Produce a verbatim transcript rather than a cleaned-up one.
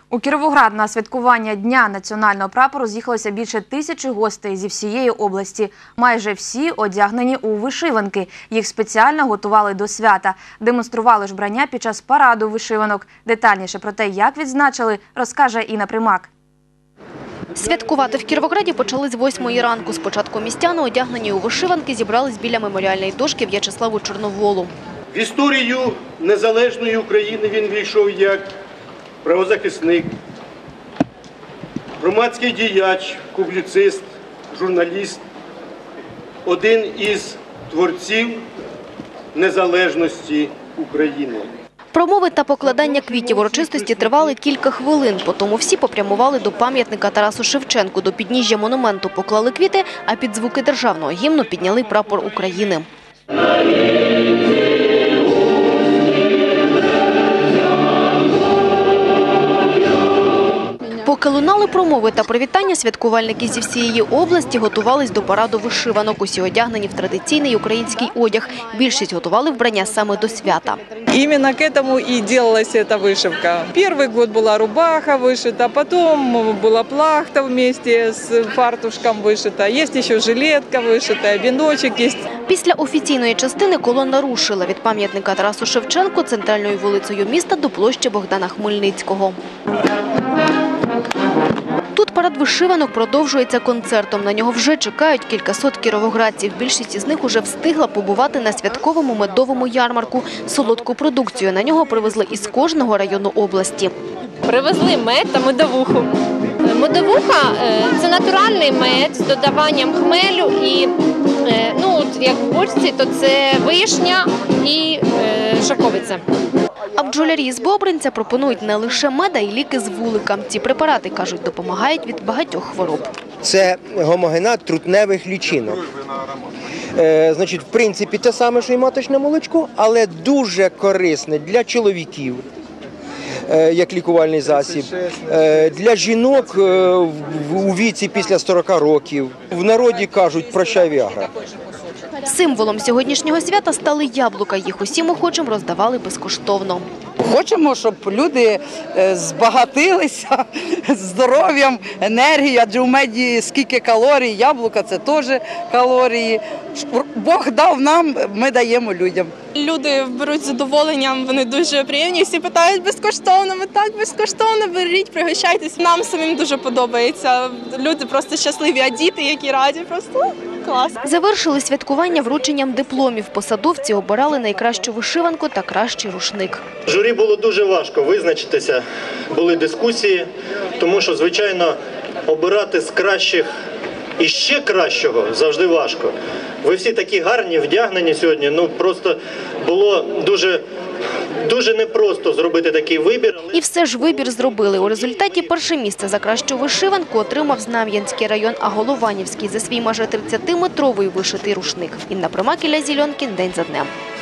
У Кіровоград на святкування Дня національного прапору з'їхалося більше тисячі гостей зі всієї області. Майже всі одягнені у вишиванки. Їх спеціально готували до свята. Демонстрували ж вбрання під час параду вишиванок. Детальніше про те, як відзначили, розкаже Інна Примак. Святкувати в Кіровограді почали з восьмої ранку. Спочатку містяни, одягнені у вишиванки, зібрались біля меморіальної дошки В'ячеславу Чорноволу. В історію незалежної України він війшов як правозахисник, громадський діяч, публіцист, журналіст, один із творців незалежності України. Промови та покладання квітів урочистості тривали кілька хвилин. Потім всі попрямували до пам'ятника Тарасу Шевченку. До підніжжя монументу поклали квіти, а під звуки державного гімну підняли прапор України. Поки лунали промови та привітання, святкувальники зі всієї області готувались до параду вишиванок. Усі одягнені в традиційний український одяг. Більшість готували вбрання саме до свята. Именно к этому и делалась эта вышивка. Первый год была рубаха вышита, потом была плахта вместе с фартушком вышита, есть еще жилетка вышитая, віночок есть. Після офіційної частини колона рушила від пам'ятника Тарасу Шевченку центральною вулицею міста до площі Богдана Хмельницького. Тут парад вишиванок продовжується концертом. На нього вже чекають кількасот кіровоградців. Більшість із них уже встигла побувати на святковому медовому ярмарку. Солодку продукцію на нього привезли із кожного району області. Привезли мед та медовуху. Медовуха – це натуральний мед з додаванням хмелю і, ну, як в бочці, то це вишня і шовковиця. А бджолярі з Бобринця пропонують не лише мед, а й ліки з вулика. Ці препарати, кажуть, допомагають від багатьох хвороб. Це гомогенат трутневих лічинок. Е, значить, в принципі, те саме, що і маточне молочко, але дуже корисне для чоловіків, е, як лікувальний засіб, е, для жінок е, у віці після сорока років. В народі кажуть «прощай, Віагра». Символом сьогоднішнього свята стали яблука. Їх усім охочим роздавали безкоштовно. Хочемо, щоб люди збагатилися здоров'ям, енергією, адже у меді скільки калорій, яблука – це теж калорії. Бог дав нам, ми даємо людям. Люди беруть задоволенням, вони дуже приємні, всі питають безкоштовно, ми так безкоштовно, беріть, пригощайтесь. Нам самим дуже подобається, люди просто щасливі, а діти, які раді, просто клас. Завершили святкування врученням дипломів. Посадовці обирали найкращу вишиванку та кращий рушник. Журі було дуже важко визначитися, були дискусії, тому що, звичайно, обирати з кращих і ще кращого завжди важко. Ви всі такі гарні, вдягнені сьогодні, ну просто було дуже, дуже непросто зробити такий вибір. І все ж вибір зробили. У результаті перше місце за кращу вишиванку отримав Знам'янський район, а Голованівський за свій майже тридцятиметровий вишитий рушник. Інна Примак, Ілля Зільонкін. День за днем.